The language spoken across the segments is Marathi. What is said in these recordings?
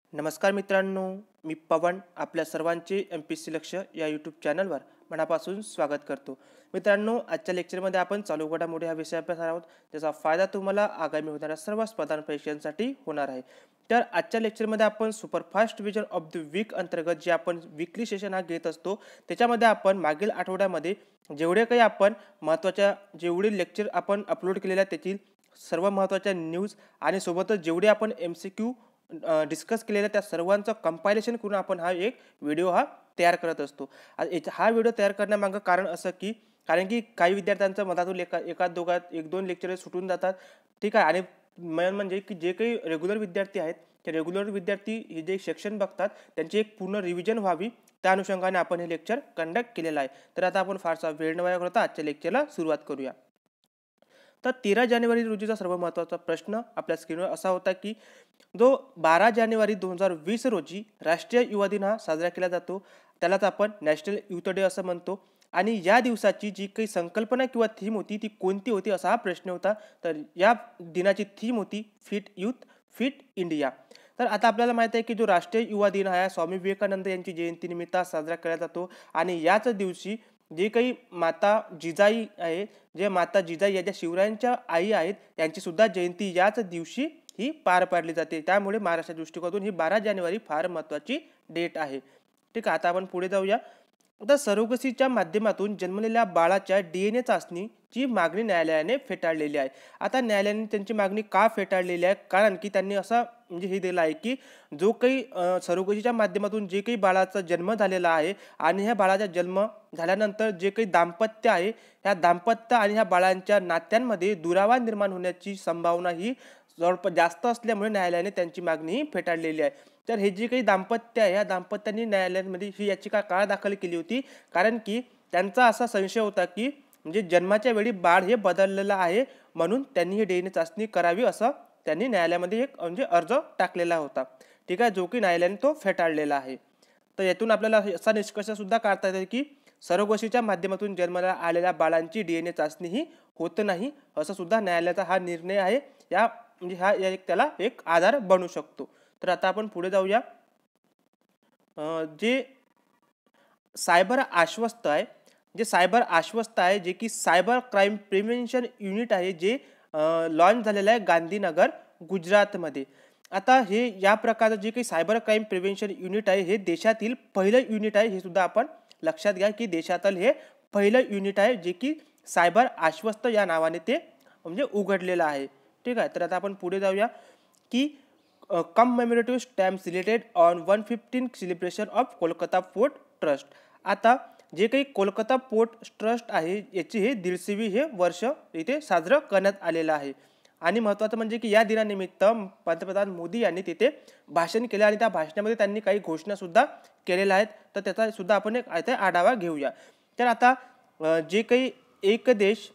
नमस्कार मित्रांनो, मी पवन आपल्या सर्वांचे MPSC लक्ष या यूट्यूब चॅनलवर मनापासून स्वागत करतो. मित्रांनो, आजच्या लेक्चरमध्ये आपण चालू घडामोडी हा विषय अभ्यासणार आहोत, ज्याचा फायदा तुम्हाला आगामी होणाऱ्या सर्व स्पर्धा परीक्षांसाठी होणार आहे. तर आजच्या लेक्चरमध्ये आपण superfast vision of the week अंतर्गत जे आपण वीकली सेशन हा घेत असतो, त्याच्यामध्ये आपण मागील आठवड्यामध्ये जेवढे काही आपण महत्त्वाच्या जेवढे लेक्चर आपण अपलोड केलेले आहेत त्यातील सर्व महत्त्वाच्या न्यूज आणि सोबतच जेवढे आपण MCQ डिस्कस केलेल्या त्या सर्वांचं कंपायलेशन करून आपण हा एक व्हिडिओ तयार करत असतो. हा व्हिडिओ तयार करण्यामागं कारण असं की काही विद्यार्थ्यांचं मधातून एका दोघात एक दोन लेक्चर सुटून जातात, ठीक आहे. आणि मेन म्हणजे की जे काही रेग्युलर विद्यार्थी आहेत ते रेग्युलर विद्यार्थी हे जे सेक्शन बघतात त्यांची एक पूर्ण रिव्हिजन व्हावी, त्या अनुषंगाने आपण हे लेक्चर कंडक्ट केलेलं आहे. तर आता आपण फारसा वेळ न वाया घालवता आजच्या लेक्चरला सुरुवात करूया. तर 13 जानेवारी रोजीचा सर्व महत्त्वाचा प्रश्न आपल्या स्क्रीनवर असा होता की जो 12 जानेवारी 2020 रोजी राष्ट्रीय युवा दिन हा साजरा केला जातो, त्यालाच आपण नॅशनल युथ डे असं म्हणतो. आणि या दिवसाची जी काही संकल्पना किंवा थीम होती ती कोणती होती असा हा प्रश्न होता. तर या दिनाची थीम होती फिट युथ फिट इंडिया. तर आता आपल्याला माहिती आहे की जो राष्ट्रीय युवा दिन हा स्वामी विवेकानंद यांची जयंतीनिमित्त साजरा केला जातो. आणि याच दिवशी जे काही माता जिजाई आहे, जे माता जिजाई या ज्या शिवरायांच्या आई आहेत त्यांची सुद्धा जयंती याच दिवशी ही पार पाडली जाते. त्यामुळे महाराष्ट्र दृष्टिकोनातून ही 12 जानेवारी फार महत्त्वाची डेट आहे. ठीक आहे, आता आपण पुढे जाऊया. आता सरोगसीच्या माध्यमातून जन्मलेल्या बाळाच्या DNA चाचणीची मागणी न्यायालयाने फेटाळलेली आहे. आता न्यायालयाने त्यांची मागणी का फेटाळलेली आहे? कारण की त्यांनी असा म्हणजे हे दिलं आहे की जो काही सरोगसीच्या माध्यमातून जे काही बाळाचा जन्म झालेला आहे आणि ह्या बाळाचा जन्म झाल्यानंतर जे काही दाम्पत्य आहे, ह्या दाम्पत्य आणि ह्या बाळांच्या नात्यांमध्ये दुरावा निर्माण होण्याची संभावना ही जवळपास जास्त असल्यामुळे न्यायालयाने त्यांची मागणी फेटाळलेली आहे. तर हे जे काही दाम्पत्य आहे, या दाम्पत्यांनी न्यायालयामध्ये ही याचिका का दाखल केली होती? कारण की त्यांचा असा संशय होता की म्हणजे जन्माच्या वेळी बाळ हे बदललेलं आहे, म्हणून त्यांनी ही DNA चाचणी करावी असं त्यांनी न्यायालयामध्ये एक म्हणजे अर्ज टाकलेला होता. ठीक आहे, जो की न्यायालयाने तो फेटाळलेला आहे. तर यातून आपल्याला असा निष्कर्ष सुद्धा काढता येतो की सरोगसीच्या माध्यमातून जन्माला आलेल्या बाळांची DNA चाचणी ही होत नाही, असं सुद्धा न्यायालयाचा हा निर्णय आहे. या म्हणजे हा त्याला एक आधार बनू शकतो. तर आता आपण पुढे जाऊया. जे सायबर आश्वस्त आहे, जे की सायबर क्राईम प्रिव्हेन्शन युनिट आहे, जे लॉन्च झालेलं आहे गांधीनगर गुजरातमध्ये. आता हे या प्रकारचं जे काही सायबर क्राईम प्रिव्हेन्शन युनिट आहे हे देशातील पहिलं युनिट आहे. हे सुद्धा आपण लक्षात घ्या की देशातील हे पहिलं युनिट आहे जे की सायबर आश्वस्त या नावाने ते म्हणजे उघडलेलं आहे. ठीक आहे, तर आता आपण पुढे जाऊया की commemorative stamps related on 115 celebration of Kolkata port trust. आता जे काही कोलकाता पोर्ट ट्रस्ट आहे याची हे 150वी हे वर्ष इथे साजरं करण्यात आलेलं आहे. आणि महत्त्वाचं म्हणजे की या दिनानिमित्त पंतप्रधान मोदी यांनी तिथे भाषण केले आणि त्या भाषणामध्ये त्यांनी काही घोषणासुद्धा केलेल्या आहेत. तर त्याचा सुद्धा आपण एक आढावा घेऊया. तर आता जे काही एक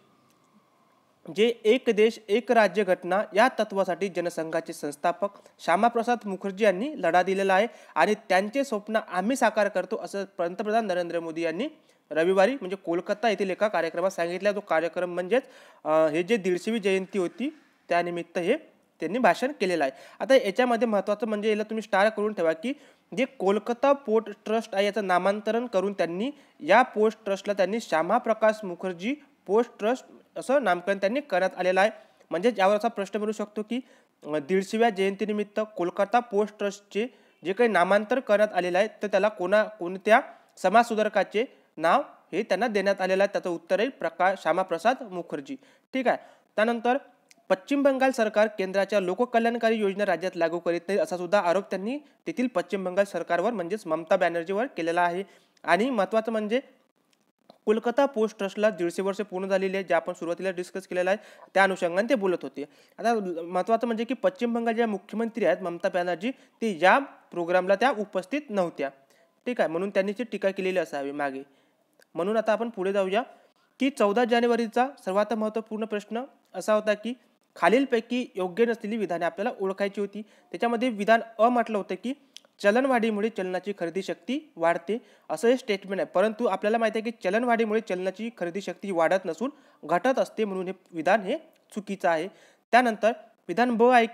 देश एक राज्य घटना या तत्वासाठी जनसंघाचे संस्थापक श्यामाप्रसाद मुखर्जी यांनी लढा दिलेला आहे आणि त्यांचे स्वप्न आम्ही साकार करतो असं पंतप्रधान नरेंद्र मोदी यांनी रविवारी म्हणजे कोलकाता येथील एका कार्यक्रमात सांगितलं. तो कार्यक्रम म्हणजेच हे जे 150वी जयंती होती त्यानिमित्त हे त्यांनी भाषण केलेलं आहे. आता याच्यामध्ये महत्त्वाचं म्हणजे याला तुम्ही स्टार करून ठेवा की जे कोलकाता पोर्ट ट्रस्ट आहे याचं नामांतरण करून त्यांनी या पोस्ट ट्रस्टला त्यांनी श्यामाप्रकाश मुखर्जी पोस्ट ट्रस्ट असं नामकरण त्यांनी करण्यात आलेलं आहे. म्हणजे यावर असा प्रश्न मिळू शकतो की 150व्या जयंतीनिमित्त कोलकाता पोस्ट ट्रस्टचे जे काही नामांतर करण्यात आलेलं आहे तर त्याला कोणत्या समाजसुधारकाचे नाव हे त्यांना देण्यात आलेलं आहे? त्याचं उत्तर आहे श्यामाप्रसाद मुखर्जी. ठीक आहे, त्यानंतर पश्चिम बंगाल सरकार केंद्राच्या लोककल्याणकारी योजना राज्यात लागू करीत नाही असा सुद्धा आरोप त्यांनी तेथील पश्चिम बंगाल सरकारवर म्हणजेच ममता बॅनर्जीवर केलेला आहे. आणि महत्त्वाचं म्हणजे कोलकाता पोस्ट ट्रस्टला 150 वर्ष पूर्ण झालेली आहे, जे आपण सुरुवातीला डिस्कस केलेलं आहे त्या अनुषंगाने ते बोलत होते. आता महत्त्वाचं म्हणजे की पश्चिम बंगालच्या मुख्यमंत्री आहेत ममता बॅनर्जी, ते या प्रोग्रामला त्या उपस्थित नव्हत्या. ठीक आहे, म्हणून त्यांनी ती टीका केलेली असावी मागे. म्हणून आता आपण पुढे जाऊया की 14 जानेवारीचा सर्वात महत्त्वपूर्ण प्रश्न असा होता की खालीलपैकी योग्य नसलेली विधाने आपल्याला ओळखायची होती. त्याच्यामध्ये विधान अ म्हटलं होतं की चलनवाढीमुळे चलनाची खरेदी शक्ती वाढते असं हे स्टेटमेंट आहे. परंतु आपल्याला माहिती आहे की चलनवाढीमुळे चलनाची खरेदी शक्ती वाढत नसून घटत असते, म्हणून हे विधान हे चुकीचं आहे. त्यानंतर विधान ब आहे की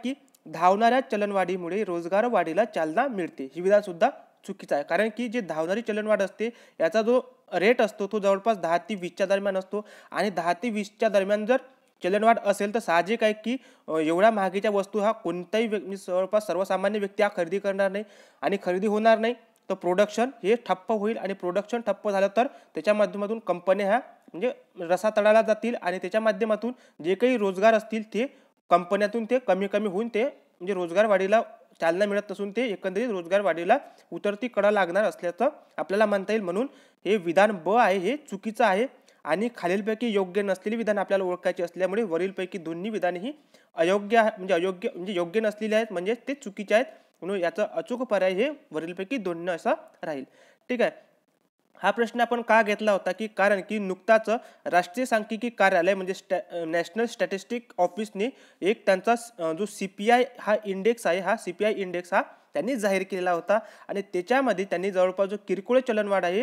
धावणाऱ्या चलनवाढीमुळे रोजगार वाढीला चालना मिळते. ही विधान सुद्धा चुकीचं आहे, कारण की जे धावणारी चलनवाढ असते याचा जो रेट असतो तो जवळपास 10 ते 20च्या दरम्यान असतो आणि 10 ते 20च्या दरम्यान जर चलनवाढ असेल तर साहजिक आहे की एवढ्या महागीच्या वस्तू हा कोणताही जवळपास सर्वसामान्य व्यक्ती हा खरेदी करणार नाही आणि खरेदी होणार नाही तर प्रोडक्शन हे ठप्प होईल आणि प्रोडक्शन ठप्प झालं तर त्याच्या माध्यमातून कंपन्या ह्या म्हणजे रसातळाला जातील आणि त्याच्या माध्यमातून जे काही रोजगार असतील ते कंपन्यातून ते कमी कमी होऊन ते म्हणजे रोजगार वाढीला चालना मिळत नसून ते एकंदरीत रोजगार वाढीला उतरती कडा लागणार असल्याचं आपल्याला म्हणता येईल. म्हणून हे विधान ब आहे हे चुकीचं आहे आणि खालीलपैकी योग्य नसलेली विधान आपल्याला ओळखायची असल्यामुळे वरीलपैकी दोन्ही विधाने ही अयोग्य म्हणजे योग्य नसलेली आहेत म्हणजे ते चुकीचे आहेत. म्हणून याचा अचूक पर्याय हे वरीलपैकी दोन्ही असा राहील. ठीक आहे. हा प्रश्न आपण का घेतला होता की कारण की नुकताच राष्ट्रीय सांख्यिकी कार्यालय म्हणजे नॅशनल स्टॅटिस्टिक ऑफिसने एक त्यांचा जो CPI हा इंडेक्स आहे हा CPI इंडेक्स हा त्यांनी जाहीर केलेला होता आणि त्याच्यामध्ये त्यांनी जवळपास जो किरकोळ चलनवाढ आहे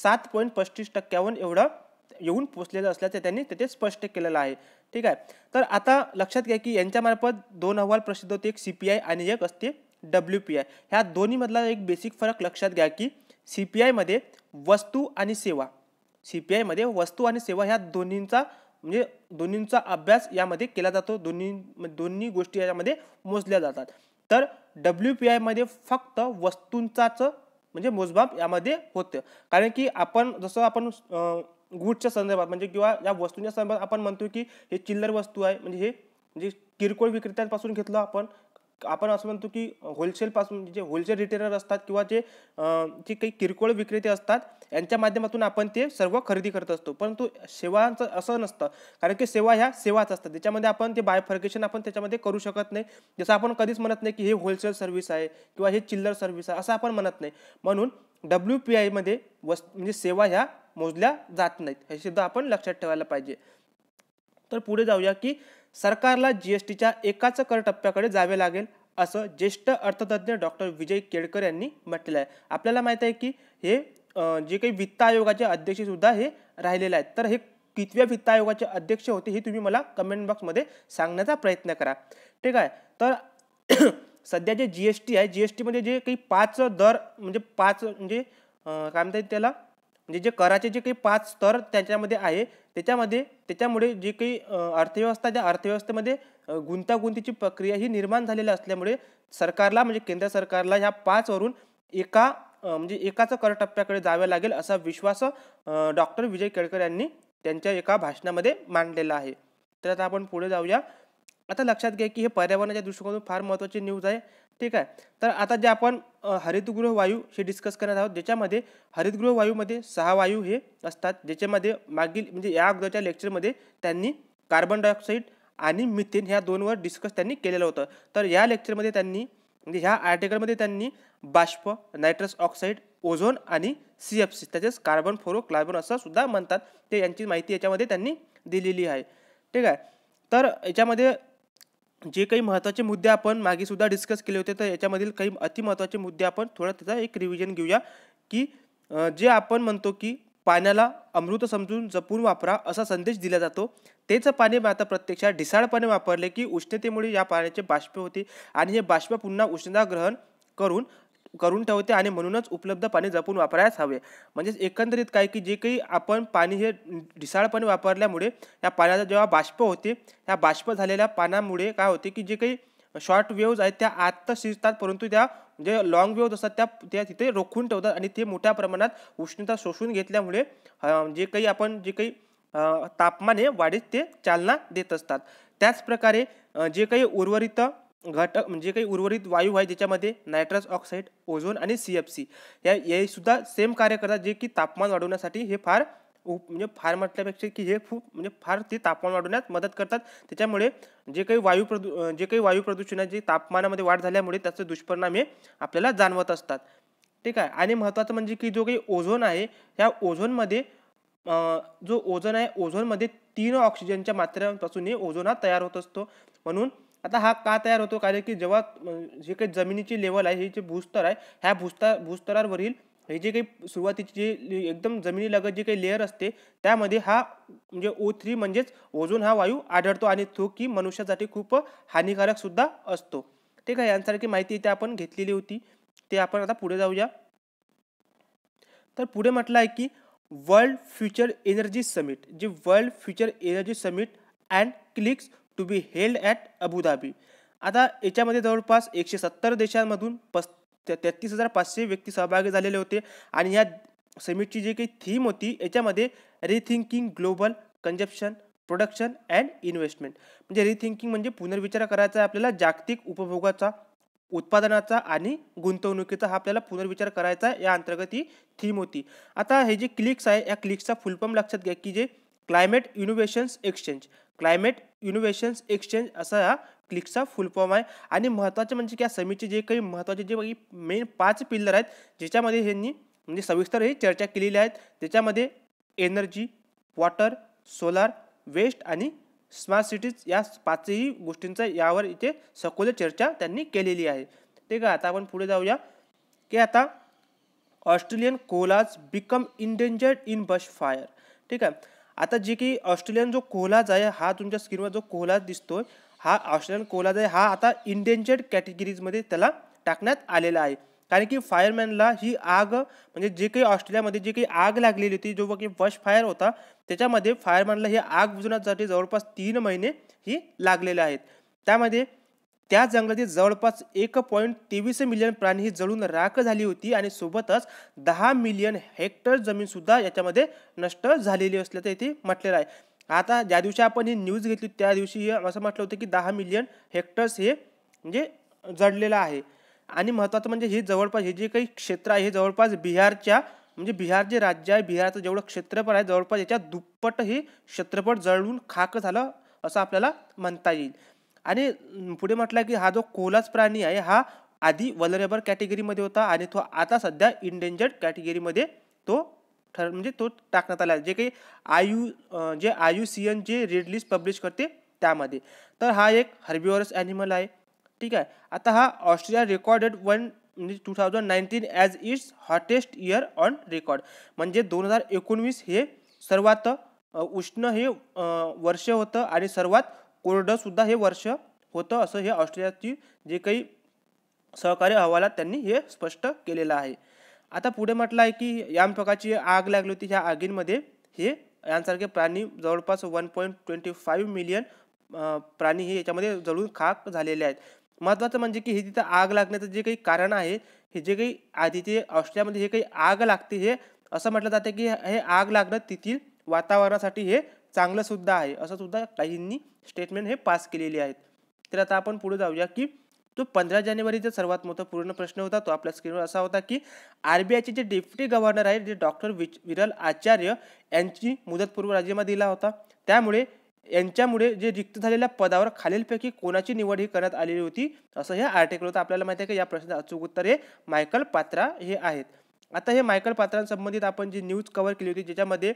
7.35% एवढा येऊन पोचलेलं असल्याचं त्यांनी तिथे स्पष्ट केलेलं आहे. ठीक आहे. तर आता लक्षात घ्या की यांच्यामार्फत दोन अहवाल प्रसिद्ध होते, एक CPI आणि एक असते WPI. ह्या दोन्ही मधला एक बेसिक फरक लक्षात घ्या की CPI मध्ये वस्तू आणि सेवा मध्ये वस्तू आणि सेवा ह्या दोन्हींचा अभ्यास यामध्ये केला जातो. दोन्ही गोष्टी यामध्ये मोजल्या जातात. तर WPI मध्ये फक्त वस्तूंचाच म्हणजे मोजमाप यामध्ये होतं, कारण की आपण जसं आपण गुड्सच्या संदर्भात म्हणजे किंवा या वस्तूंच्या संदर्भात आपण म्हणतो की हे चिल्लर वस्तू आहे म्हणजे हे म्हणजे किरकोळ विक्रेत्यांपासून घेतलं आपण असं म्हणतो की होलसेल पासून जे होलसेल रिटेलर असतात किंवा जे काही किरकोळ विक्रेते असतात यांच्या माध्यमातून आपण ते सर्व खरेदी करत असतो. परंतु सेवांचं असं नसतं, कारण की सेवा ह्या सेवाच असतात, त्याच्यामध्ये आपण ते बायफर्गेशन आपण त्याच्यामध्ये करू शकत नाही. जसं आपण कधीच म्हणत नाही की हे होलसेल सर्व्हिस आहे किंवा हे चिल्लर सर्व्हिस आहे असं आपण म्हणत नाही. म्हणून WPI मध्ये म्हणजे सेवा ह्या मोजल्या जात नाहीत, हे सुद्धा आपण लक्षात ठेवायला पाहिजे. तर पुढे जाऊया की सरकारला GSTच्या एकाच कर टप्प्याकडे जावे लागेल असं ज्येष्ठ अर्थतज्ञ डॉक्टर विजय केळकर यांनी म्हटलेलं आहे. आपल्याला माहित आहे की हे जे काही वित्त आयोगाचे अध्यक्ष सुद्धा हे राहिलेले आहेत. तर हे कितव्या वित्त आयोगाचे अध्यक्ष होते हे तुम्ही मला कमेंट बॉक्समध्ये सांगण्याचा प्रयत्न करा. ठीक आहे. तर सध्या जे GST आहे, GST मध्ये जे काही 5 दर म्हणजे 5 म्हणजे काय म्हणतात त्याला म्हणजे जे कराचे जे काही 5 स्तर त्याच्यामध्ये आहे त्याच्यामुळे जे काही अर्थव्यवस्था त्या अर्थव्यवस्थेमध्ये गुंतागुंतीची प्रक्रिया ही निर्माण झालेली असल्यामुळे सरकारला म्हणजे केंद्र सरकारला ह्या 5 वरून एकाच कर टप्प्याकडे जावे लागेल असा विश्वास डॉक्टर विजय केळकर यांनी त्यांच्या एका भाषणामध्ये मांडलेला आहे. तर आता आपण पुढे जाऊया. आता लक्षात घ्या की हे पर्यावरणाच्या दृष्टिकोनातून फार महत्त्वाची न्यूज आहे. ठीक आहे. तर आता जे आपण हरितगृह वायू हे डिस्कस करणार आहोत, ज्याच्यामध्ये हरितगृह वायूमध्ये 6 वायू हे असतात, ज्याच्यामध्ये मागील म्हणजे या अगोदरच्या लेक्चरमध्ये त्यांनी कार्बन डायऑक्साईड आणि मिथेन ह्या दोनवर डिस्कस त्यांनी केलेलं होतं. तर या लेक्चरमध्ये त्यांनी म्हणजे ह्या आर्टिकलमध्ये त्यांनी बाष्प, नायट्रस ऑक्साईड, ओझोन आणि CFC त्याचेच कार्बन फ्लोरोकार्बन असं सुद्धा म्हणतात, ते यांची माहिती याच्यामध्ये त्यांनी दिलेली आहे. ठीक आहे. तर याच्यामध्ये जे काही महत्त्वाचे मुद्दे आपण मागे सुद्धा डिस्कस केले होते, तर याच्यामधील काही अतिमहत्त्वाचे मुद्दे आपण थोडं त्याचा एक रिव्हिजन घेऊया की जे आपण म्हणतो की पाण्याला अमृत समजून जपून वापरा असा संदेश दिला जातो, तेच पाणी आता प्रत्यक्षात ढिसाळपणे वापरले की उष्णतेमुळे या पाण्याचे बाष्प होते आणि हे बाष्प पुन्हा उष्णता ग्रहण करून ठेवते आणि म्हणूनच उपलब्ध पाणी जपून वापरायला हवे. म्हणजे एकंदरीत काय की जे काही आपण पाणी हे ढिसाळपणे वापरल्यामुळे या पाण्याचा जेव्हा बाष्प होते, ह्या बाष्प झालेल्या पाण्यामुळे काय होते की जे काही शॉर्ट वेव्ज आहेत त्या आत तर शिजतात, परंतु त्या जे लॉंग वेव्ज असतात त्या तिथे रोखून ठेवतात आणि ते मोठ्या प्रमाणात उष्णता शोषून घेतल्यामुळे जे काही तापमान हे वाढीस ते चालना देत असतात. त्याचप्रकारे जे काही उर्वरित घटक म्हणजे काही उर्वरित वायू आहे ज्याच्यामध्ये नायट्रस ऑक्साईड, ओझोन आणि CFC हे सुद्धा सेम कार्य करतात, जे की तापमान वाढवण्यासाठी हे फार म्हटल्यापेक्षा की हे खूप म्हणजे फार ते तापमान वाढवण्यात मदत करतात. त्याच्यामुळे जे काही वायू प्रदूषणाचे तापमानामध्ये वाढ झाल्यामुळे त्याचे दुष्परिणाम हे आपल्याला जाणवत असतात. ठीक आहे. आणि महत्त्वाचं म्हणजे की जो काही ओझोन आहे, ह्या ओझोनमध्ये ओझोनमध्ये 3 ऑक्सिजनच्या मात्रेपासून हे ओझोन हा तयार होत असतो. म्हणून आता हा का तयार होतो, कारण की जेव्हा जे काही जमिनीची लेवल आहे, हे जे भूस्तर आहे, ह्या भूस्तरावरील हे जे काही सुरुवातीची जे एकदम जमिनीलगत जे काही लेअर असते त्यामध्ये हा म्हणजे O3 म्हणजेच ओझोन हा वायू आढळतो आणि तो की मनुष्यासाठी खूप हानिकारक सुद्धा असतो. ठीक आहे. यांसारखी माहिती इथे आपण घेतलेली होती. ते आपण आता पुढे जाऊया. तर पुढे म्हटलं आहे की वर्ल्ड फ्युचर एनर्जी समिट, जे world future energy summit and clicks to be held at Abu Dhabi. आता याच्यामध्ये जवळपास 170 देशांमधून 33,500 व्यक्ती सहभागी झालेले होते. आणि या समिटची जी काही थीम होती याच्यामध्ये rethinking global consumption, production and investment. म्हणजे रिथिंकिंग म्हणजे पुनर्विचार करायचा आहे आपल्याला जागतिक उपभोगाचा, उत्पादनाचा आणि गुंतवणुकीचा हा आपल्याला पुनर्विचार करायचा आहे. या अंतर्गत ही थीम होती. आता हे जे क्लिक्स आहे या क्लिक्सचा फुल फॉर्म लक्षात घ्या की जे climate innovations exchange, climate innovations exchange असा हा क्लिक्सचा फुल फॉर्म आहे. आणि महत्त्वाचे म्हणजे की या समिटचे जे काही महत्त्वाचे जे काही मेन 5 पिल्लर आहेत ज्याच्यामध्ये ह्यांनी म्हणजे सविस्तर हे चर्चा केलेली आहेत. त्याच्यामध्ये एनर्जी, वॉटर, सोलार, वेस्ट आणि स्मार्ट सिटीज या 5ही गोष्टींचा यावर इथे सखोल चर्चा त्यांनी केलेली आहे. ठीक आहे. आता आपण पुढे जाऊया की आता Australian koalas become endangered in bush fire. ठीक आहे. आता जे की ऑस्ट्रेलियन जो कोलाज आहे हा तुमच्या स्क्रीनवर जो कोलाज दिसतोय हा ऑस्ट्रेलियन कोलाज आहे, हा आता इंडेंजर्ड कॅटेगरीजमध्ये त्याला टाकण्यात आलेला आहे. कारण की फायरमॅनला ही आग म्हणजे जे काही ऑस्ट्रेलियामध्ये जे काही आग लागलेली होती जो की बश फायर होता त्याच्यामध्ये फायरमॅनला ही आग बुझवण्यासाठी जवळपास 3 महिने ही लागलेले आहेत. त्यामध्ये त्या जंगलातील जवळपास 1.23 मिलियन प्राणी ही जळून राख झाली होती आणि सोबतच 10 मिलियन हेक्टर जमीनसुद्धा याच्यामध्ये नष्ट झालेली असल्याचं इथे म्हटलेलं आहे. आता ज्या दिवशी आपण ही न्यूज घेतली त्या दिवशी असं म्हटलं होतं की 10 मिलियन हेक्टर्स हे म्हणजे जळलेलं आहे. आणि महत्त्वाचं म्हणजे हे जवळपास हे जे काही क्षेत्र आहे हे जवळपास बिहारच्या म्हणजे बिहार जे राज्य आहे बिहारचं जेवढं क्षेत्रफळ आहे जवळपास याच्या दुप्पट हे क्षेत्रफळ जळून खाक झालं असं आपल्याला म्हणता येईल. आणि पुढे म्हटलं की हा जो कोलाज प्राणी आहे हा आधी वल्नरेबल कॅटेगरीमध्ये होता आणि तो आता सध्या इंडेंजर्ड कॅटेगरीमध्ये तो म्हणजे तो टाकण्यात आला जे काही IUCN जे रेड लिस्ट पब्लिश करते त्यामध्ये. तर हा एक हर्बिवरस ॲनिमल आहे. ठीक आहे. आता हा ऑस्ट्रेलिया रेकॉर्डेड म्हणजे 2019 as its hottest year on record. म्हणजे 2019 हे सर्वात उष्ण हे वर्ष होतं आणि सर्वात कोरडं सुद्धा हे वर्ष होतं असं हे ऑस्ट्रेलियाची जे काही सहकारी अहवालात त्यांनी हे स्पष्ट केलेलं आहे. आता पुढे म्हटलं आहे की या प्रकारची आग लागली होती. ह्या आगींमध्ये हे यांसारखे प्राणी जवळपास 1.25 मिलियन प्राणी हे याच्यामध्ये जळून खाक झालेले आहेत. महत्त्वाचं म्हणजे की हे तिथं आग लागण्याचं जे काही कारण आहे हे जे काही आधी ते ऑस्ट्रेलियामध्ये हे काही आग लागते हे असं म्हटलं जातं की हे आग लागणं तेथील वातावरणासाठी हे चांगलं सुद्धा आहे असं सुद्धा काहींनी स्टेटमेंट हे पास केलेली आहेत. तर आता आपण पुढे जाऊया की तो 15 जानेवारीचा सर्वात मोठा पूर्ण प्रश्न होता तो आपल्या स्क्रीनवर असा होता की RBIचे जे डेप्युटी गव्हर्नर आहेत जे डॉक्टर विरल आचार्य यांची मुदतपूर्व राजीनामा दिला होता. यांच्यामुळे जे रिक्त झालेल्या पदावर खालीलपैकी कोणाची निवड ही करण्यात आलेली होती असं हे आर्टिकल होतं. आपल्याला माहिती आहे की या प्रश्नाचं अचूक उत्तर हे मायकल पात्रा हे आहेत. आता हे मायकल पात्रांसंबंधित आपण जी न्यूज कव्हर केली होती ज्याच्यामध्ये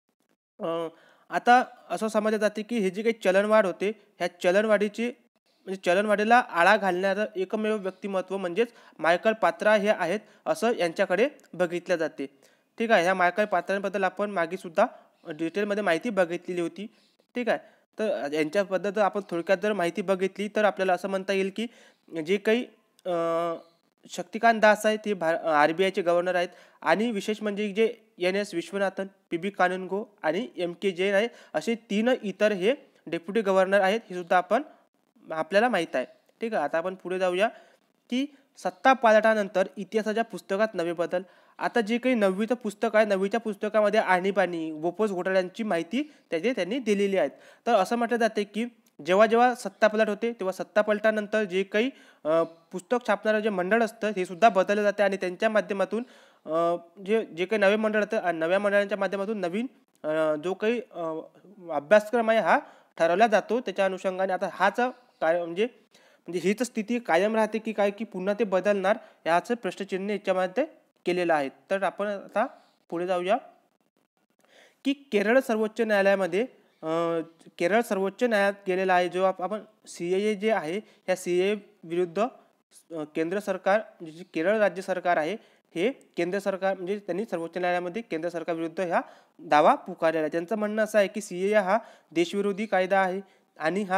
आता असं समजलं जाते की हे जे काही चलनवाढ होते ह्या चलनवाढीची म्हणजे चलनवाढीला आळा घालणारं एकमेव व्यक्तिमत्व म्हणजेच मायकल पात्रा हे आहेत असं यांच्याकडे बघितलं जाते. ठीक आहे. ह्या मायकल पात्रांबद्दल आपण मागे सुद्धा डिटेलमध्ये माहिती बघितलेली होती. ठीक आहे. तर यांच्याबद्दल जर आपण थोडक्यात जर माहिती बघितली तर आपल्याला असं म्हणता येईल की जे काही शक्तिकांत दास आहेत ते RBIचे गव्हर्नर आहेत आणि विशेष म्हणजे जे NS विश्वनाथन, PB कानुनगो आणि MK जैन आहे असे 3 इतर हे डेप्युटी गव्हर्नर आहेत हे सुद्धा आपल्याला माहीत आहे. ठीक आहे. आता आपण पुढे जाऊया की सत्ता पालटानंतर इतिहासाच्या पुस्तकात नवे बदल. आता जे काही 9वीचं पुस्तक आहे 9वीच्या पुस्तकामध्ये आणीबाणी बोफोर्स घोटाळ्यांची माहिती त्यांनी दिलेली आहेत. तर असं म्हटलं जाते की जेव्हा जेव्हा सत्ता पलट होते तेव्हा सत्ता पलटानंतर जे काही पुस्तक छापणारं जे मंडळ असतं हे सुद्धा बदललं जाते आणि त्यांच्या माध्यमातून जे काही नवे मंडळ होतं आणि नव्या मंडळांच्या माध्यमातून नवीन जो काही अभ्यासक्रम आहे हा ठरवला जातो. त्याच्या अनुषंगाने आता हाच काय म्हणजे हीच स्थिती कायम राहते की काय की पुन्हा ते बदलणार याचं प्रश्नचिन्ह याच्यामध्ये केलेलं आहे. तर आपण आता पुढे जाऊया की केरळ सर्वोच्च न्यायालयामध्ये केरळ सर्वोच्च न्यायालयात गेलेला आहे जो आपण CAA जे आहे ह्या CAA विरुद्ध केंद्र सरकार जे केरळ राज्य सरकार आहे हे केंद्र सरकार म्हणजे त्यांनी सर्वोच्च न्यायालयामध्ये केंद्र सरकार विरुद्ध ह्या दावा पुकारलेला आहे. त्यांचं म्हणणं असं आहे की CAA हा देशविरोधी कायदा आहे आणि हा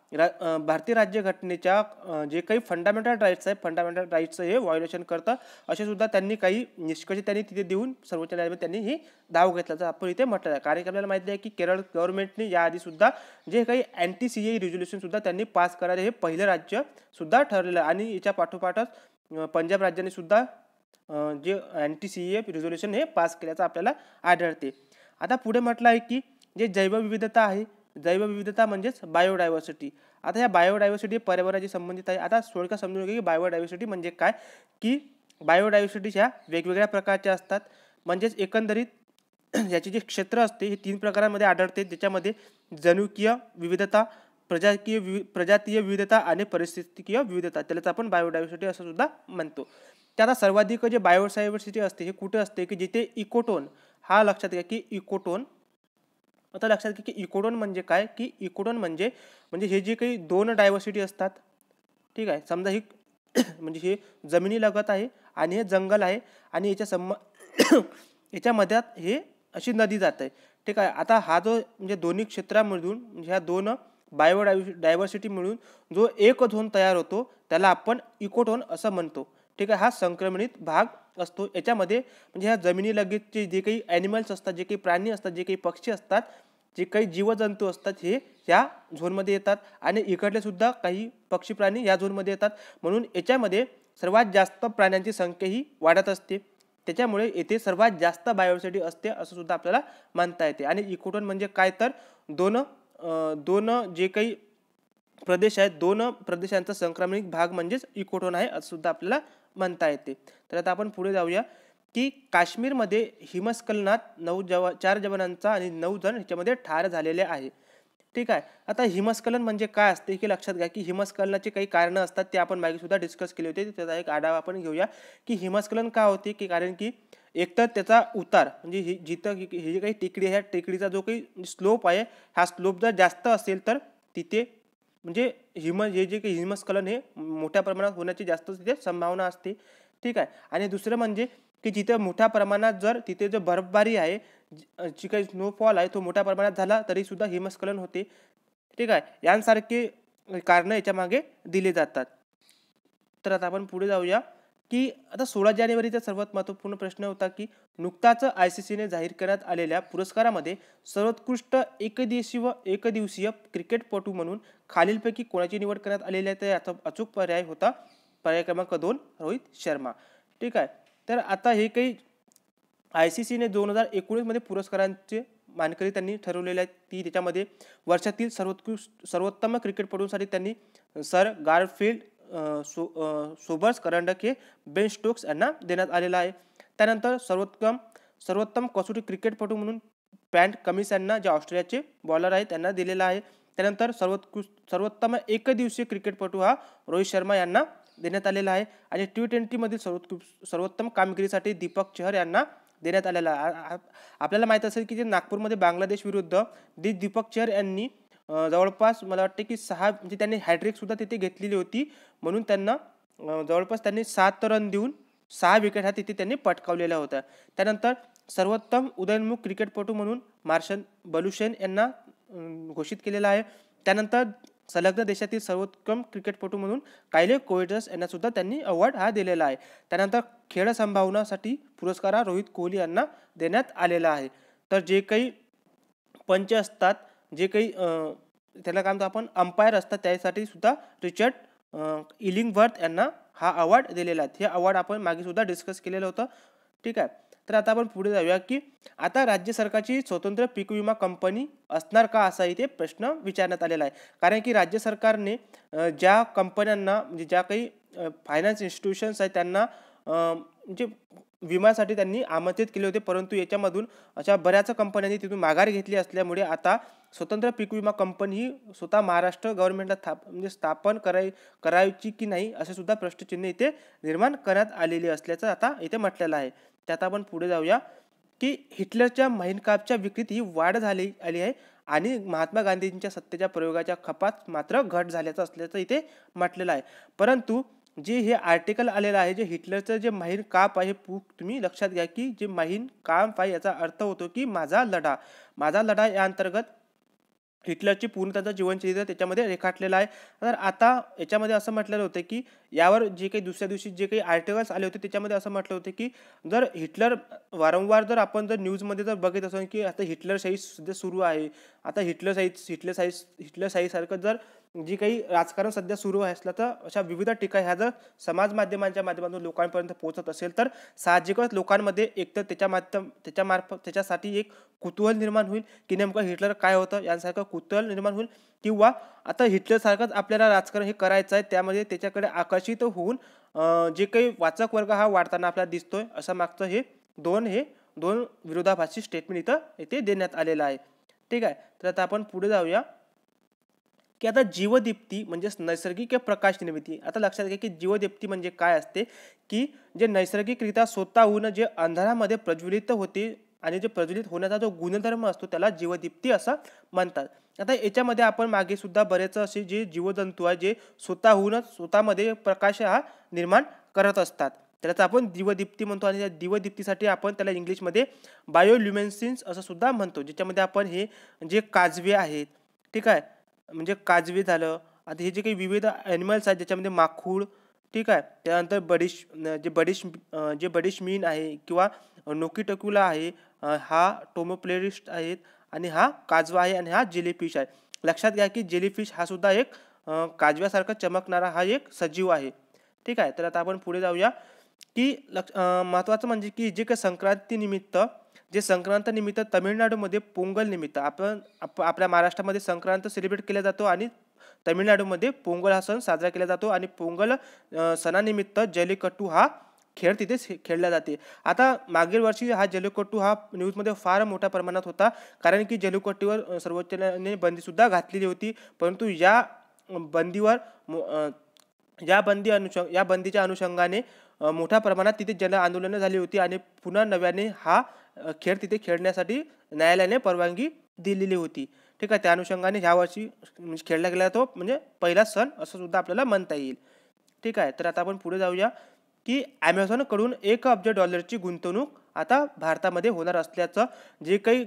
भारतीय राज्यघटनेच्या जे काही फंडामेंटल राईट्स आहे, फंडामेंटल राईट्सचं हे व्हायोलेशन करतं असे सुद्धा त्यांनी काही निष्कर्ष त्यांनी तिथे देऊन सर्वोच्च न्यायालयामध्ये त्यांनी ही दाव घेतल्याचं आपण इथे म्हटलं आहे. कारण की आपल्याला माहिती आहे की केरळ गव्हर्नमेंटने याआधी सुद्धा जे काही अँटी CAA रिझोल्युशन सुद्धा त्यांनी पास करायला हे पहिलं राज्य सुद्धा ठरलेलं आहे. आणि याच्या पाठोपाठच पंजाब राज्याने सुद्धा जे अँटी CAA रिझोल्युशन हे पास केल्याचं आपल्याला आढळते. आता पुढे म्हटलं आहे की जे जैवविविधता आहे, जैवविविधता म्हणजेच बायोडायव्हर्सिटी. आता ह्या बायोडायव्हर्सिटी पर्यावरणाशी संबंधित आहे. आता थोडक्यात समजून घ्या की बायोडायव्हर्सिटी म्हणजे काय, की बायोडायव्हर्सिटी ह्या वेगवेगळ्या प्रकारच्या असतात. म्हणजेच एकंदरीत याचे जे क्षेत्र असते हे 3 प्रकारांमध्ये आढळते, ज्याच्यामध्ये जनुकीय विविधता, प्रजातीय विविधता आणि परिस्थितीकीय विविधता, त्यालाच आपण बायोडायव्हर्सिटी असं सुद्धा म्हणतो. त्यात सर्वाधिक जे बायोडायव्हर्सिटी असते हे कुठे असते, की जिथे इकोटोन, हा लक्षात घ्या की इकोटोन. आता लक्षात घ्या की इकोटोन म्हणजे काय, की इकोटोन म्हणजे हे जे काही 2 डायव्हर्सिटी असतात, ठीक आहे. समजा ही म्हणजे हे जमिनी लगत आहे आणि हे जंगल आहे आणि याच्या मध्यात हे अशी नदी जात आहे, ठीक आहे. आता हा जो म्हणजे दोन्ही क्षेत्रामधून ह्या 2 डायव्हर्सिटी मिळून जो एक झोन तयार होतो त्याला आपण इकोटोन असं म्हणतो, ठीक आहे. हा संक्रमणित भाग असतो. याच्यामध्ये म्हणजे ह्या जमिनी लगतचे जे काही ॲनिमल्स असतात, जे काही प्राणी असतात, जे काही पक्षी असतात, जे काही जीवजंतू असतात, हे ह्या झोनमध्ये येतात आणि इकडले सुद्धा काही पक्षी प्राणी या झोनमध्ये येतात. म्हणून याच्यामध्ये सर्वात जास्त प्राण्यांची संख्या ही वाढत असते. त्याच्यामुळे येथे सर्वात जास्त बायोडायव्हर्सिटी असते असं सुद्धा आपल्याला मानता येते. आणि इकोटोन म्हणजे काय, तर दोन जे काही प्रदेश आहेत, 2 प्रदेशांचा संक्रमणित भाग म्हणजेच इकोटोन आहे असं सुद्धा आपल्याला म्हणता येते. तर आता आपण पुढे जाऊया की काश्मीरमध्ये हिमस्खलनात 4 जवानांचा आणि 9 जण ह्याच्यामध्ये ठार झालेले आहे, ठीक आहे. आता हिमस्खलन म्हणजे काय असते हे लक्षात घ्या की हिमस्खलनाची काही कारणं असतात, ते आपण मागे सुद्धा डिस्कस केले होते. त्याचा एक आढावा आपण घेऊया की हिमस्खलन का होते, की कारण की एकतर त्याचा उतार म्हणजे जिथं ही जी काही टेकडी आहे, टेकडीचा जो काही स्लोप आहे, हा स्लोप जर जास्त असेल तर तिथे म्हणजे जे काही हिमस्खलन हे मोठ्या प्रमाणात होण्याची जास्त तिथे संभावना असते, ठीक आहे. आणि दुसरं म्हणजे की जिथे मोठ्या प्रमाणात जर तिथे जो बर्फबारी आहे, जी काही स्नोफॉल आहे, तो मोठ्या प्रमाणात झाला तरी सुद्धा हिमस्खलन होते, ठीक आहे. यांसारखे कारणं याच्या मागे दिले जातात. तर आता आपण पुढे जाऊया की आता 16 जानेवारीचा सर्वात महत्त्वपूर्ण प्रश्न होता की नुकताच ICCने जाहीर करण्यात आलेल्या पुरस्कारामध्ये सर्वोत्कृष्ट एकदिवसीय क्रिकेटपटू म्हणून खालीलपैकी कोणाची निवड करण्यात आलेली आहे, तर याचा अचूक पर्याय होता पर्याय क्रमांक 2 रोहित शर्मा, ठीक आहे. तर आता हे काही ICCने 2019 मध्ये पुरस्कारांचे मानकरी त्यांनी ठरवलेले आहेत, ती त्याच्यामध्ये वर्षातील सर्वोत्तम क्रिकेटपटूंसाठी त्यांनी सर गारफील्ड सोबर्स करंडक हे बेन स्टोक्स यांना देण्यात आलेला आहे. त्यानंतर सर्वोत्तम कसोटी क्रिकेटपटू म्हणून पॅट कमिन्स यांना, जे ऑस्ट्रेलियाचे बॉलर आहेत, त्यांना दिलेला आहे. त्यानंतर सर्वोत्तम एकदिवसीय क्रिकेटपटू हा रोहित शर्मा यांना देण्यात आलेला आहे. आणि T20 मधील सर्वोत्तम कामगिरीसाठी दीपक चहर यांना देण्यात आलेला आहे. आपल्याला माहित असेल की जे नागपूरमध्ये बांगलादेश विरुद्ध दीपक चहर यांनी जवळपास मला वाटते की 6 म्हणजे त्यांनी हॅट्रिक सुद्धा तिथे घेतलेली होती, म्हणून त्यांना जवळपास त्यांनी 7 रन देऊन 6 विकेट ह्या तिथे त्यांनी पटकावलेल्या होत्या. त्यानंतर सर्वोत्तम उदयोन्मुख क्रिकेटपटू म्हणून मार्शन बलुशेन यांना घोषित केलेला आहे. त्यानंतर संलग्न देशातील सर्वोत्तम क्रिकेटपटू म्हणून कायले कोएटस यांना सुद्धा त्यांनी अवॉर्ड हा दिलेला आहे. त्यानंतर खेळ संभावनासाठी पुरस्कार हा रोहित कोहली यांना देण्यात आलेला आहे. तर जे काही पंच असतात, जे काही त्याला काय म्हणतो आपण अंपायर असतात, त्यासाठी सुद्धा रिचर्ड इलिंगवर्थ यांना हा अवॉर्ड दिलेला आहे. हे अवॉर्ड आपण मागे सुद्धा डिस्कस केलेलं होतं, ठीक आहे. तर आता आपण पुढे जाऊया की आता राज्य सरकारची स्वतंत्र पीक विमा कंपनी असणार का, असा इथे प्रश्न विचारण्यात आलेला आहे. कारण की राज्य सरकारने ज्या कंपन्यांना म्हणजे ज्या काही फायनान्स इन्स्टिट्यूशन्स आहेत त्यांना म्हणजे विम्यासाठी त्यांनी आमंत्रित केले होते, परंतु याच्यामधून अशा बऱ्याच कंपन्यांनी तिथून माघार घेतली असल्यामुळे आता स्वतंत्र पीक विमा कंपनी ही स्वतः महाराष्ट्र गव्हर्नमेंटला स्थापन करायची की नाही असे सुद्धा प्रश्नचिन्ह इथे निर्माण करण्यात आलेली असल्याचं आता इथे म्हटलेलं आहे. त्यात आपण पुढे जाऊया की हिटलरच्या माइनकाम्फच्या विक्रीत ही वाढ आली आहे आणि महात्मा गांधींच्या सत्तेच्या प्रयोगाच्या खपात मात्र घट झाल्याचं असल्याचं इथे म्हटलेलं आहे. परंतु जे हे आर्टिकल आलेलं आहे, जे हिटलरचं जे माहीन काप आहे, तुम्ही लक्षात घ्या की जे माहीन काप आहे याचा अर्थ होतो की माझा लढा या अंतर्गत हिटलरची पूर्ण त्यांचं जीवनचरित्र त्याच्यामध्ये रेखाटलेलं आहे. तर आता याच्यामध्ये असं म्हटलेलं होतं, की यावर जे काही दुसऱ्या दिवशी जे काही आर्टिकल्स आले होते त्याच्यामध्ये असं म्हटलं होतं, की जर हिटलर वारंवार जर आपण जर न्यूजमध्ये जर बघत असाल, की आता हिटलरशाही सध्या सुरू आहे. आता हिटलरशाहीसारखं जर जी काही राजकारण सध्या सुरू आहे असलं, तर अशा विविध टीका ह्या जर समाज माध्यमांच्या माध्यमातून लोकांपर्यंत पोहोचत असेल, तर साहजिकच लोकांमध्ये एकतर त्याच्यामार्फत त्याच्यासाठी एक कुतूहल निर्माण होईल, की नेमकं हिटलर काय होतं यांसारखं कुतूहल निर्माण होईल, किंवा आता हिटलरसारखंच आपल्याला राजकारण हे करायचं आहे, त्यामध्ये त्याच्याकडे आकर्षित होऊन जे काही वाचक वर्ग हा वाढताना आपल्याला दिसतोय, असं मागचं हे दोन विरोधाभासी स्टेटमेंट इथे देण्यात आलेलं आहे. ठीक आहे. तर आता आपण पुढे जाऊया, की आता जीवदीप्ती म्हणजेच नैसर्गिक प्रकाश निर्मिती. आता लक्षात घ्या, की जीवदीप्ती म्हणजे काय असते, की जे नैसर्गिकरित्या स्वतःहून जे अंधारामध्ये प्रज्वलित होते आणि जे प्रज्वलित होण्याचा जो गुणधर्म असतो त्याला जीवदीप्ती असं म्हणतात. आता याच्यामध्ये आपण मागे सुद्धा बरेच असे जे जीवजंतू आहे जे स्वतःमध्ये प्रकाश हा निर्माण करत असतात, त्याला आपण दिवदीप्ती म्हणतो. आणि त्या दिवदीप्तीसाठी आपण त्याला इंग्लिशमध्ये बायोल्युमिनेसन्स असं सुद्धा म्हणतो, ज्याच्यामध्ये आपण हे जे काजवे आहेत, ठीक आहे, म्हणजे काजवे झालं. आता हे जे काही विविध ॲनिमल्स आहेत ज्याच्यामध्ये माकूड, ठीक आहे, त्यानंतर जे बडिशमीन आहे किंवा नोकिटक्युला आहे, हा टोमोप्लेरिस्ट आहेत, आणि हा काजवा आहे, आणि हा जेलीफिश आहे. लक्षात घ्या, की जेलीफिश हा सुद्धा एक काजव्यासारखा चमकणारा हा एक सजीव आहे. ठीक आहे. तर आता आपण पुढे जाऊया, की महत्त्वाचं म्हणजे की जे काही संक्रांत निमित्त तामिळनाडूमध्ये पोंगल निमित्त आपल्या महाराष्ट्रामध्ये संक्रांत सेलिब्रेट केला जातो, आणि तामिळनाडूमध्ये पोंगल हा सण साजरा केला जातो. आणि पोंगल सणानिमित्त जल्लीकट्टू हा खेळ तिथे खेळला जाते. आता मागील वर्षी हा जल्लीकट्टू हा न्यूजमध्ये फार मोठ्या प्रमाणात होता, कारण की जल्लीकट्टूवर सर्वोच्च न्यायालयाने बंदीसुद्धा घातलेली होती. परंतु बंदीवर या बंदीच्या अनुषंगाने मोठ्या प्रमाणात तिथे जन आंदोलनं झाली होती, आणि पुन्हा नव्याने हा खेळ तिथे खेळण्यासाठी न्यायालयाने परवानगी दिलेली होती. ठीक आहे. त्या अनुषंगाने ह्या वर्षी म्हणजे खेळला गेला तो म्हणजे पहिला सण असं सुद्धा आपल्याला म्हणता येईल. ठीक आहे. तर आता आपण पुढे जाऊया, की ॲमेझॉनकडून $1 अब्ज गुंतवणूक आता भारतामध्ये होणार असल्याचं जे काही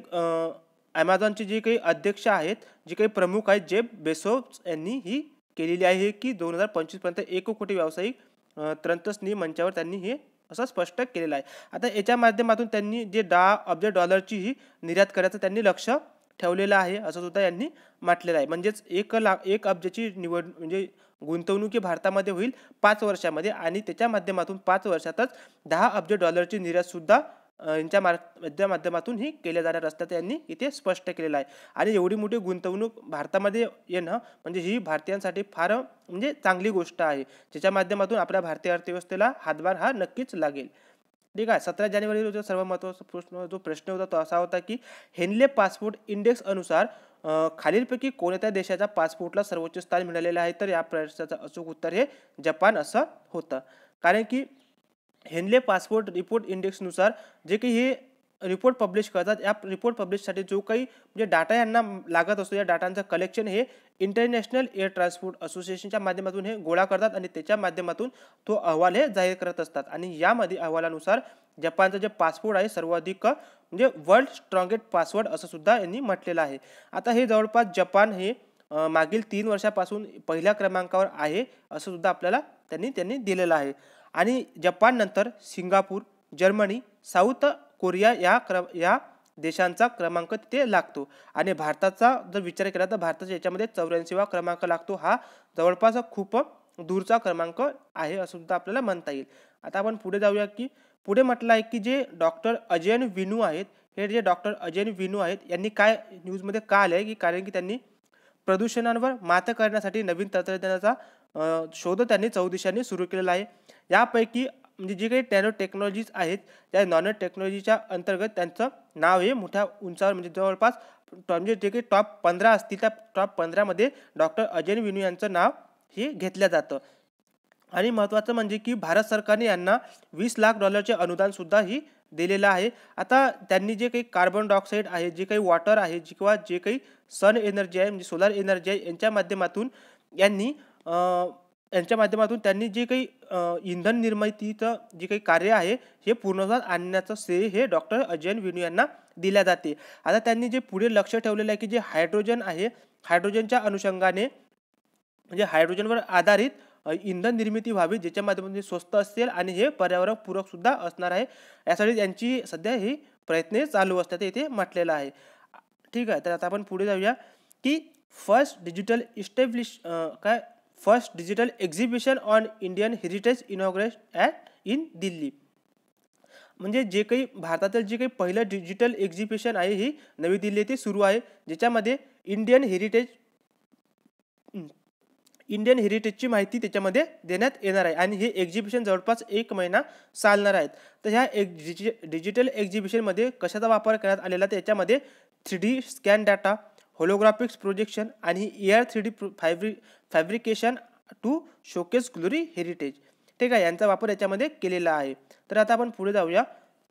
ॲमेझॉनचे जे काही अध्यक्ष आहेत, जे काही प्रमुख आहेत, जेफ बेझोस यांनी ही केलेली आहे, की 2025 पर्यंत 1 कोटी व्यावसायिक तंत्रज्ञ मंचावर त्यांनी हे असं स्पष्ट केलेलं आहे. आता याच्या माध्यमातून त्यांनी जे $10 अब्ज ही निर्यात करायचं त्यांनी लक्ष ठेवलेलं आहे, असं सुद्धा यांनी म्हटलेलं आहे. म्हणजेच 1 अब्जची म्हणजे गुंतवणूक ही भारतामध्ये होईल 5 वर्षामध्ये, आणि त्याच्या माध्यमातून 5 वर्षातच $10 अब्ज निर्यात सुद्धा यांच्या माध्यमातून ही केल्या जाणार असल्याचं यांनी इथे स्पष्ट केलेलं आहे. आणि एवढी मोठी गुंतवणूक भारतामध्ये येणं म्हणजे ही भारतीयांसाठी फार म्हणजे चांगली गोष्ट आहे, ज्याच्या माध्यमातून आपल्या भारतीय अर्थव्यवस्थेला हातभार हा नक्कीच लागेल. ठीक आहे. 17 जानेवारी रोजी सर्वात महत्त्वाचा प्रश्न होता तो असा होता, की हेनले पासपोर्ट इंडेक्स अनुसार खालीलपैकी कोणत्या देशाच्या पासपोर्टला सर्वोच्च स्थान मिळालेलं आहे? तर या प्रश्नाचं अचूक उत्तर हे जपान असं होतं. कारण की हेनले पासपोर्ट रिपोर्ट इंडेक्सनुसार जे काही हे रिपोर्ट पब्लिश करतात, या रिपोर्ट पब्लिशसाठी जो काही म्हणजे डाटा यांना लागत असतो, या डाटांचं कलेक्शन हे इंटरनॅशनल एअर ट्रान्सपोर्ट असोसिएशनच्या माध्यमातून हे गोळा करतात, आणि त्याच्या माध्यमातून तो अहवाल हे जाहीर करत असतात. आणि यामध्ये अहवालानुसार जपानचं जे पासपोर्ट आहे सर्वाधिक म्हणजे वर्ल्ड स्ट्रॉंगेस्ट पासवर्ड असं सुद्धा यांनी म्हटलेलं आहे. आता हे जवळपास जपान हे मागील 3 वर्षापासून पहिल्या क्रमांकावर आहे, असं सुद्धा आपल्याला त्यांनी दिलेलं आहे. आणि जपान नंतर सिंगापूर, जर्मनी, साऊथ कोरिया या देशांचा क्रमांक तिथे लागतो. आणि भारताचा जर विचार केला तर भारताच्या याच्यामध्ये 84वा क्रमांक लागतो. हा जवळपास खूप दूरचा क्रमांक आहे, असं सुद्धा आपल्याला म्हणता येईल. आता आपण पुढे जाऊया, की पुढे म्हटलं आहे, की जे डॉक्टर अजयन विनू आहेत, हे जे डॉक्टर अजयन विनू आहेत यांनी काय न्यूजमध्ये का आलं आहे, की कारण की त्यांनी प्रदूषणावर मात करण्यासाठी नवीन तंत्रज्ञानाचा शोध त्यांनी 4 देशांनी सुरू केलेला आहे. यापैकी म्हणजे जे काही नॅनो टेक्नॉलॉजीज आहेत, त्या नॅनो टेक्नॉलॉजीच्या अंतर्गत त्यांचं नाव हे मोठ्या उंचावर म्हणजे जवळपास म्हणजे जे काही टॉप 15 असतील त्या टॉप 15मध्ये डॉक्टर अजय विनू यांचं नाव हे घेतलं जातं. आणि महत्त्वाचं म्हणजे की भारत सरकारने यांना $20 लाख अनुदान सुद्धा ही दिलेलं आहे. आता त्यांनी जे काही कार्बन डायऑक्साईड आहे, जे काही वॉटर आहे, किंवा जे काही सन एनर्जी आहे म्हणजे सोलार एनर्जी आहे, यांच्या माध्यमातून त्यांनी जे काही इंधन निर्मितीचं जे काही कार्य आहे हे पूर्णत्वास आणण्याचं श्रेय हे डॉक्टर अजय विनू यांना दिल्या जाते. आता त्यांनी जे पुढे लक्ष ठेवलेलं आहे की जे हायड्रोजन आहे, हायड्रोजनच्या अनुषंगाने म्हणजे हायड्रोजनवर आधारित इंधन निर्मिती व्हावी, ज्याच्या माध्यमातून स्वस्त असेल आणि हे पर्यावरणपूरक सुद्धा असणार आहे. यासाठी त्यांची सध्या ही प्रयत्न चालू असतात इथे म्हटलेलं आहे. ठीक आहे, तर आता आपण पुढे जाऊया की first digital exhibition on Indian heritage inauguration in Delhi. म्हणजे जे काही भारतातील जे काही पहिलं डिजिटल एक्झिबिशन आहे ही नवी दिल्ली येथे सुरू आहे, ज्याच्यामध्ये इंडियन हेरिटेजची माहिती त्याच्यामध्ये देण्यात येणार आहे आणि हे एक्झिबिशन जवळपास 1 महिना चालणार आहेत. तर ह्या डिजिटल एक्झिबिशनमध्ये कशाचा वापर करण्यात आलेला, त्याच्यामध्ये 3D scan data, holographics projection आणि AR 3D fabrication to showcase glory heritage. ठीक आहे, यांचा वापर याच्यामध्ये केलेला आहे. तर आता आपण पुढे जाऊया.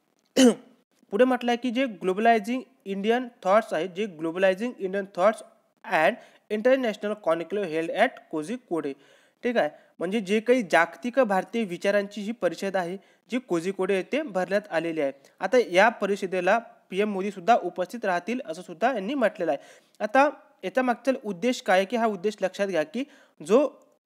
पुढे म्हटलं आहे की जे ग्लोबलायझिंग इंडियन थॉट्स आहेत, जे globalizing Indian thoughts and international conclave held at Kozhikode. ठीक आहे, म्हणजे जे काही जागतिक भारतीय विचारांची ही परिषद आहे, जी कोझिकोडे येथे भरण्यात आलेली आहे. आता या परिषदेला PM मोदी सुद्धा उपस्थित राहतील असं सुद्धा यांनी म्हटलेलं आहे. आता याचा मागचा उद्देश काय आहे की हा उद्देश लक्षात घ्या की जो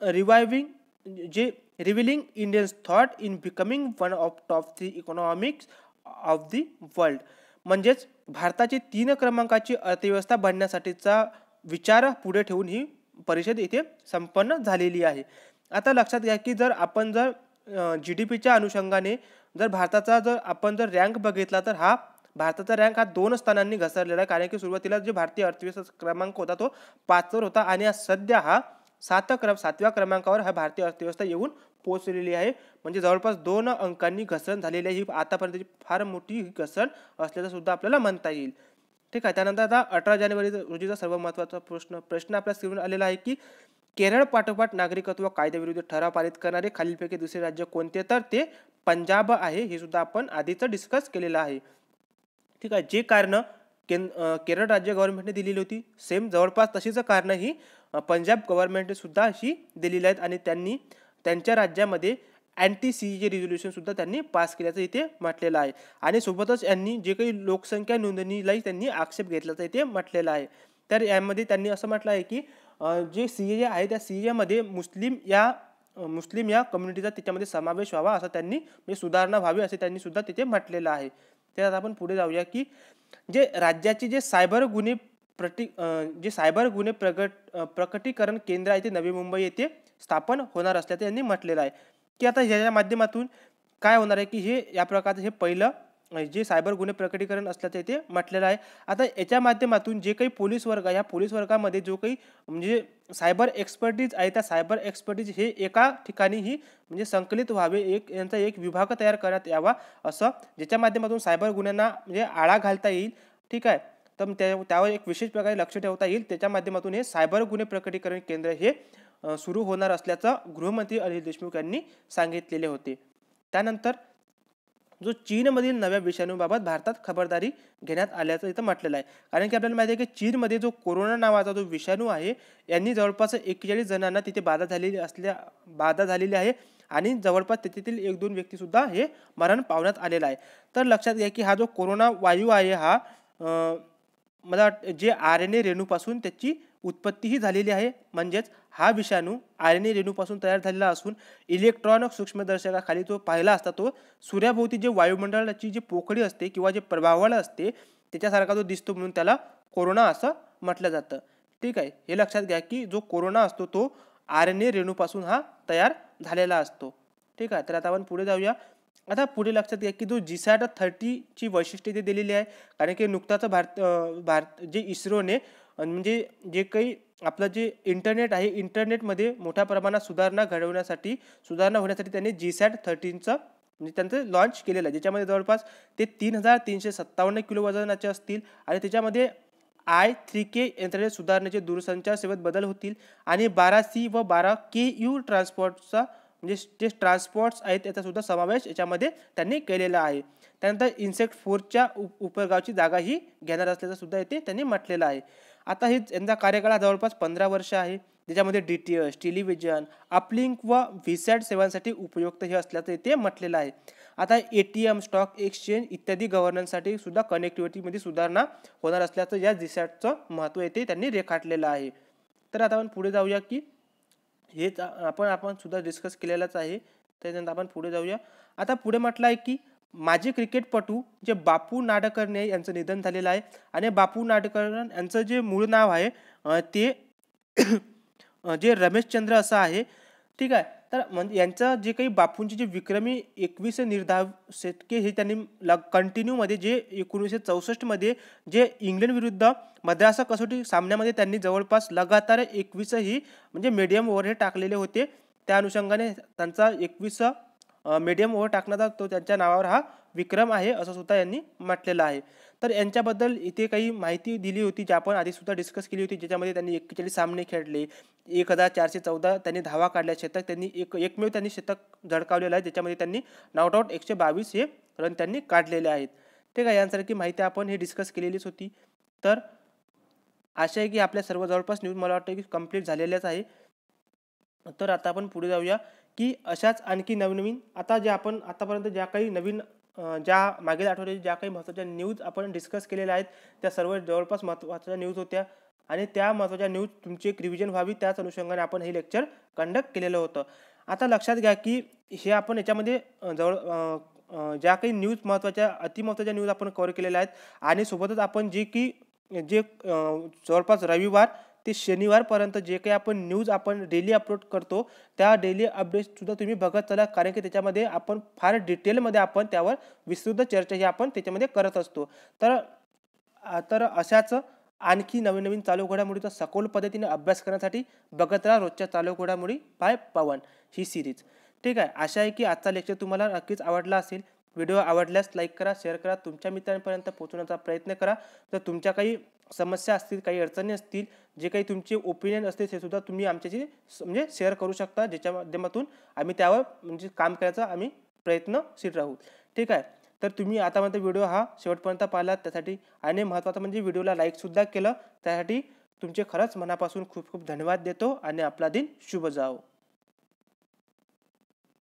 revealing Indian thought in becoming one of top 3 economics of the world, म्हणजेच भारताची 3 क्रमांकाची अर्थव्यवस्था बनण्यासाठीचा विचार पुढे ठेवून ही परिषद इथे संपन्न झालेली आहे. आता लक्षात घ्या की आपण जर GDPच्या अनुषंगाने जर भारताचा आपण रँक बघितला, तर भारताचा रँक 2 स्थानांनी घसरलेला आहे. कारण की सुरुवातीला जे भारतीय अर्थव्यवस्था क्रमांक होता तो 5 वर होता आणि सध्या 7व्या क्रमांकावर भारतीय अर्थव्यवस्था येऊन पोहोचलेली आहे. म्हणजे जवळपास 2 अंकांनी घसरण झालेली आहे. ही आतापर्यंतची फार मोठी घसरण असल्याचं सुद्धा आपल्याला म्हणता येईल. ठीक आहे, त्यानंतर आता 18 जानेवारी रोजीचा सर्व महत्त्वाचा प्रश्न आपल्या स्क्रीनवर आलेला आहे की केरळ पाठोपाठ नागरिकत्व कायद्याविरुद्ध ठराव पारित करणारे खालीलपैकी दुसरे राज्य कोणते, तर ते पंजाब आहे. हे सुद्धा आपण आधीच डिस्कस केलेलं आहे. ठीक आहे, जे कारण केरळ राज्य गव्हर्नमेंटने दिलेली होती, सेम जवळपास तशीच कारण ही पंजाब गव्हर्नमेंटने सुद्धा अशी दिलेली आहेत आणि त्यांनी त्यांच्या राज्यामध्ये अँटी CAA रिझोल्युशन सुद्धा त्यांनी पास केल्याचं इथे म्हटलेलं आहे. आणि सोबतच यांनी जे काही लोकसंख्या नोंदणीलाही त्यांनी आक्षेप घेतल्याचं इथे म्हटलेलं आहे. तर यामध्ये त्यांनी असं म्हटलं आहे की जे CAA आहे त्या CAAमध्ये मुस्लिम या कम्युनिटीचा त्याच्यामध्ये समावेश व्हावा, असं त्यांनी म्हणजे सुधारणा व्हावी असे त्यांनी सुद्धा तिथे म्हटलेलं आहे. त्यात आपण पुढे जाऊया की जे राज्याचे जे सायबर गुन्हे प्रकटीकरण केंद्र आहे ते नवी मुंबई येथे स्थापन होणार असल्याचं यांनी म्हटलेलं आहे. की आता ह्याच्या माध्यमातून काय होणार आहे की हे या प्रकारचं हे पहिलं जे सायबर गुन्हे प्रकटीकरण असल्याचं इथे म्हटलेलं आहे. आता याच्या माध्यमातून जे काही पोलीस वर्ग, या पोलीस वर्गामध्ये जो काही म्हणजे सायबर एक्सपर्टीज आहे, त्या सायबर एक्सपर्टीज हे एका ठिकाणी ही म्हणजे संकलित व्हावे, यांचा एक विभाग तयार करण्यात यावा असं, ज्याच्या माध्यमातून सायबर गुन्ह्यांना म्हणजे आळा घालता येईल. ठीक आहे, तर त्यावर एक विशेष प्रकारे लक्ष ठेवता येईल. त्याच्या माध्यमातून हे सायबर गुन्हे प्रकटीकरण केंद्र हे सुरू होणार असल्याचं गृहमंत्री अनिल देशमुख यांनी सांगितलेले होते. त्यानंतर जो चीनमधील नव्या विषाणूबाबत भारतात खबरदारी घेण्यात आल्याचं इथं म्हटलेलं आहे. कारण की आपल्याला माहिती आहे की चीनमध्ये जो कोरोना नावाचा जो विषाणू आहे, यांनी जवळपास 41 जणांना तिथे बाधा झालेली आहे आणि जवळपास त्याच्यातील 1-2 व्यक्तीसुद्धा हे मरण पावण्यात आलेला आहे. तर लक्षात घ्या की हा जो कोरोना वायू आहे हा मला जे RNA रेणूपासून त्याची उत्पत्तीही झालेली आहे. म्हणजेच हा विषाणू RNA रेणूपासून तयार झालेला असून इलेक्ट्रॉन सूक्ष्मदर्शकाखाली जो पाहिला असता तो सूर्याभोवती जे वायुमंडळाची जी पोकळी असते किंवा जे प्रभावळ असते त्याच्यासारखा जो दिसतो, म्हणून त्याला कोरोना असं म्हटलं जातं. ठीक आहे, हे लक्षात घ्या की जो कोरोना असतो तो RNA रेणूपासून हा तयार झालेला असतो. ठीक आहे, तर आता आपण पुढे जाऊया. आता पुढे लक्षात घ्या की जो GSAT-30ची वैशिष्ट्ये ते दिलेली आहे. कारण की नुकताच भारत जे इस्रोने म्हणजे जे काही आपलं जे इंटरनेट आहे, इंटरनेटमध्ये मोठ्या प्रमाणात सुधारणा होण्यासाठी त्यांनी GSAT-13चं म्हणजे त्यांचं लॉन्च केलेलं आहे, ज्याच्यामध्ये जवळपास ते 3357 किलो वजनाचे असतील आणि त्याच्यामध्ये I3K यंत्रणेत सुधारणेचे दूरसंचार सेवेत बदल होतील आणि 12C व 12KU ट्रान्सपोर्टचा म्हणजे जे ट्रान्सपोर्ट्स आहेत त्याचा सुद्धा समावेश याच्यामध्ये त्यांनी केलेला आहे. त्यानंतर इन्सेक्ट 4च्या उपगावची जागा ही घेणार असल्याचं सुद्धा इथे त्यांनी म्हटलेलं आहे. आता हे यांचा कार्यकाळ जवळपास 15 वर्ष आहे, ज्याच्यामध्ये DTH, टेलिव्हिजन, अपलिंक व व्हीसॅट सेवांसाठी उपयुक्त हे असल्याचं इथे म्हटलेलं आहे. आता ATM, स्टॉक एक्सचेंज इत्यादी गव्हर्नन्ससाठी सुद्धा कनेक्टिव्हिटीमध्ये सुधारणा होणार असल्याचं या जीसॅटचं महत्त्व येथे त्यांनी रेखाटलेलं आहे. तर आता आपण पुढे जाऊया की हेच आपण सुद्धा डिस्कस केलेलंच आहे. त्यानंतर आपण पुढे जाऊया. आता पुढे म्हटलं आहे की माजी क्रिकेटपटू जे बापू नाडकर्णी यांचं निधन झालेलं आहे आणि बापू नाडकर्णी यांचं जे मूळ नाव आहे ते जे रमेशचंद्र असं आहे. ठीक आहे. तर म्हणजे यांचं जे काही बापूंचे जे विक्रमी 21 निर्धाव शतके हे त्यांनी कंटिन्यूमध्ये जे 1964 जे इंग्लंड विरुद्ध मद्रास कसोटी सामन्यामध्ये त्यांनी जवळपास लगातार 21 ही म्हणजे मीडियम ओव्हर हे टाकलेले होते. त्या अनुषंगाने त्यांचा 21 मीडियम ओव्हर टाकण्याचा तो त्यांच्या नावावर हा विक्रम आहे असं सुद्धा यांनी म्हटलेलं आहे. तर यांच्याबद्दल इथे काही माहिती दिली होती जी आपण आधी सुद्धा डिस्कस केली होती, ज्याच्यामध्ये त्यांनी 41 सामने खेळले, 1414 त्यांनी धावा काढल्या, शतक त्यांनी एकमेव त्यांनी शतक झळकावलेलं आहे, ज्याच्यामध्ये त्यांनी नॉट आउट 122 हे रन त्यांनी काढलेले आहेत. ठीक आहे. यांसारखी माहिती आपण हे डिस्कस केलेलीच होती. तर आशा आहे की आपल्या सर्व जवळपास न्यूज मला वाटतं की कंप्लीट झालेल्याच आहे. तर आता आपण पुढे जाऊया की अशाच आणखी नवनवीन आता जे आपण आतापर्यंत ज्या काही नवीन ज्या मागील आठवड्यात ज्या काही महत्त्वाच्या न्यूज आपण डिस्कस केलेल्या आहेत त्या सर्व जवळपास महत्त्वाच्या न्यूज होत्या आणि त्या महत्त्वाच्या न्यूज तुमची एक रिव्हिजन व्हावी त्याच अनुषंगाने आपण हे लेक्चर कंडक्ट केलेलं होतं. आता लक्षात घ्या की हे आपण याच्यामध्ये ज्या काही न्यूज महत्त्वाच्या अतिमहत्त्वाच्या न्यूज आपण कव्हर केलेल्या आहेत आणि सोबतच आपण जे जवळपास रविवार ते शनिवारपर्यंत जे काही आपण न्यूज आपण डेली अपलोड करतो त्या डेली अपडेट्ससुद्धा तुम्ही बघत चला, कारण की त्याच्यामध्ये आपण फार डिटेलमध्ये आपण त्यावर विस्तृत चर्चा ही आपण त्याच्यामध्ये करत असतो. तर अशाच आणखी नवीन चालू घडामोडीचा सखोल पद्धतीने अभ्यास करण्यासाठी बघत राहा रोजच्या चालू घडामोडी बाय पवन ही सिरीज. ठीक आहे. आशा आहे की आजचा लेक्चर तुम्हाला नक्कीच आवडला असेल. व्हिडिओ आवडल्यास लाईक करा, शेअर करा, तुमच्या मित्रांपर्यंत पोहोचवण्याचा प्रयत्न करा. तर तुमच्या काही समस्या असतील, काही अडचणी असतील, जे काही तुमचे ओपिनियन असतील ते सुद्धा तुम्ही आमच्याशी म्हणजे शेअर करू शकता, ज्याच्या माध्यमातून आम्ही त्यावर म्हणजे काम करायचा आम्ही प्रयत्नशील राहू. ठीक आहे. तर तुम्ही आतापर्यंत व्हिडिओ हा शेवटपर्यंत पाहिला त्यासाठी आणि महत्त्वाचं म्हणजे व्हिडिओला लाईकसुद्धा केलं त्यासाठी तुमचे खरंच मनापासून खूप खूप धन्यवाद देतो आणि आपला दिन शुभ जाओ.